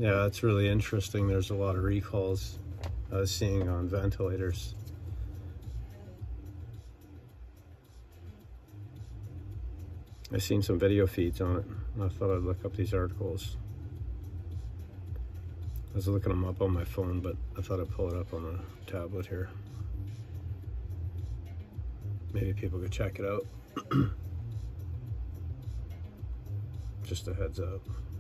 Yeah, that's really interesting. There's a lot of recalls I was seeing on ventilators. I've seen some video feeds on it. I thought I'd look up these articles. I was looking them up on my phone, but I thought I'd pull it up on a tablet here. Maybe people could check it out. Just a heads up.